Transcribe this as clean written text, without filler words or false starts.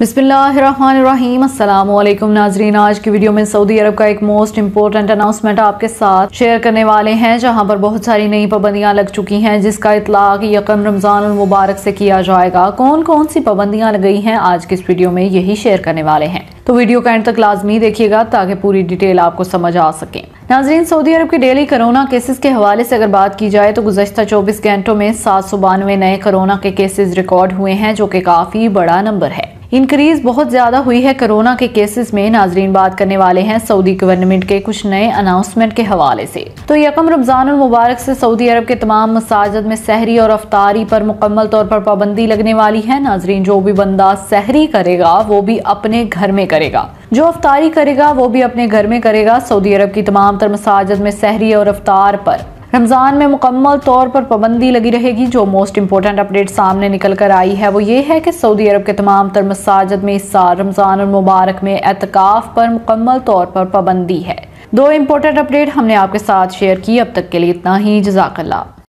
बिस्मिल्लाहिर्रहमानिर्रहीम। अस्सलामुअलैकुम नाजरीन, आज की वीडियो में सऊदी अरब का एक मोस्ट इंपॉर्टेंट अनाउंसमेंट आपके साथ शेयर करने वाले हैं, जहां पर बहुत सारी नई पाबंदियां लग चुकी हैं, जिसका इतलाक यकम रमजान मुबारक से किया जाएगा। कौन कौन सी पाबंदियां लग गई हैं, आज की इस वीडियो में यही शेयर करने वाले हैं, तो वीडियो का एंड तक लाजमी देखिएगा ताकि पूरी डिटेल आपको समझ आ सके। नाजरीन, सऊदी अरब के डेली कोरोना केसेस के हवाले से अगर बात की जाए तो गुज़श्ता 24 घंटों में 792 नए कोरोना के केसेस रिकॉर्ड हुए हैं, जो कि काफी बड़ा नंबर है। इंक्रीज बहुत ज्यादा हुई है कोरोना के केसेस में। नाजरीन, बात करने वाले हैं सऊदी गवर्नमेंट के कुछ नए अनाउंसमेंट के हवाले से। तो यकम रमजान मुबारक से सऊदी अरब के तमाम मसाजिद में सहरी और अफ्तारी पर मुकम्मल तौर पर पाबंदी लगने वाली है। नाजरीन, जो भी बंदा सहरी करेगा वो भी अपने घर में करेगा, जो अफ्तारी करेगा वो भी अपने घर में करेगा। सऊदी अरब की तमाम तर मसाजिद में सहरी और अफ्तार पर रमजान में मुकम्मल तौर पर पाबंदी लगी रहेगी। जो मोस्ट इंपॉर्टेंट अपडेट सामने निकल कर आई है वो ये है कि सऊदी अरब के तमाम तर मसाजिद में इस साल रमजान मुबारक में एतकाफ पर मुकम्मल तौर पर पाबंदी है। दो इंपॉर्टेंट अपडेट हमने आपके साथ शेयर की। अब तक के लिए इतना ही। जज़ाकल्लाह।